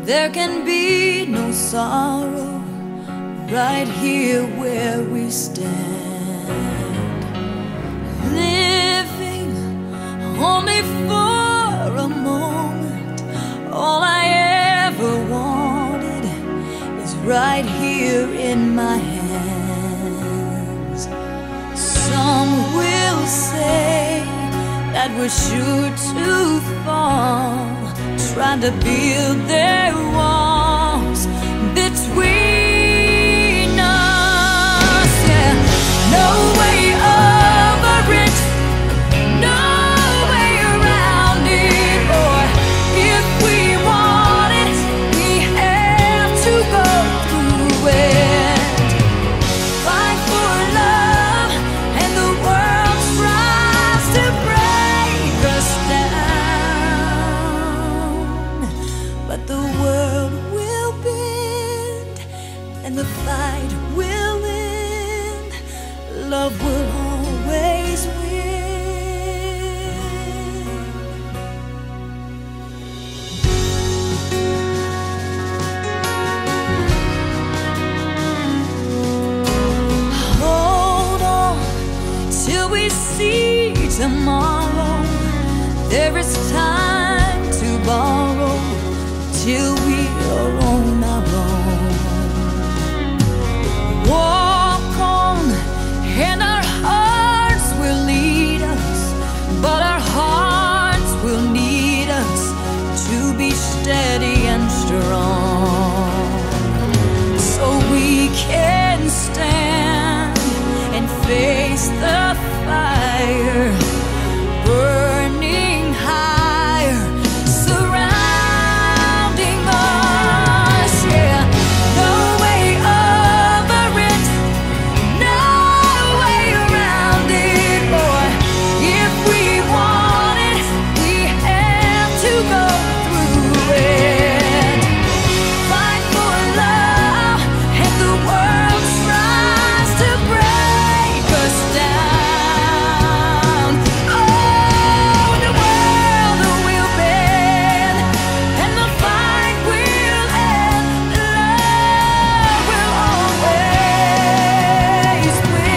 There can be no sorrow right here where we stand, living only for a moment. All I ever wanted is right here in my hands. Some will say that we're sure to fall, trying to build their walls between us. Yeah, no way over it, no way around it. Or if we want it, we have to go through it. Fight for love, and the world tries to break us down, but the world will bend, and the fight will end. Love will always win. Hold on till we see tomorrow. There is time to borrow till we are on our own. Walk on, and our hearts will lead us, but our hearts will need us to be steady and strong, so we can stand and face the fire burning higher, surrounding us. Yeah, no way over it, no way around it. Boy, if we want it, we have to go through it. Fight for love, and the world tries to break us down. Oh, the world will bend, and the fight will end. Love will always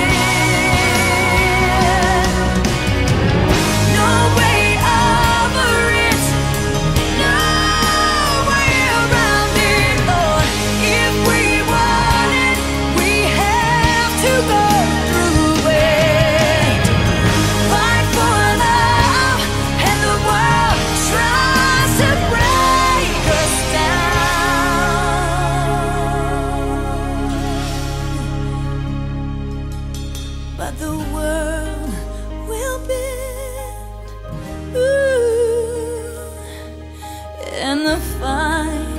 win. No way over it, no way around it. Lord, if we want it, we have to go through it. Fight for love, and the world tries to break us down, but the world will bend. Ooh, and the fight